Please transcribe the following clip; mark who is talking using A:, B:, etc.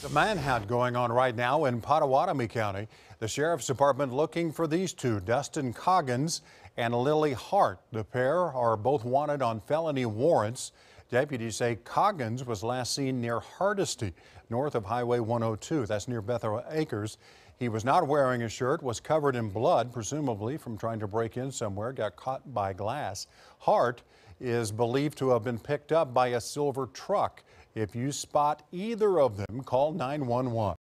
A: The manhunt going on right now in Pottawatomie County. The Sheriff's Department looking for these two, Dustin Coggins and Lily Hart. The pair are both wanted on felony warrants. Deputies say Coggins was last seen near Hardesty, north of Highway 102. That's near Bethel Acres. He was not wearing a shirt, was covered in blood, presumably from trying to break in somewhere, got caught by glass. Hart is believed to have been picked up by a silver truck. If you spot either of them, call 911.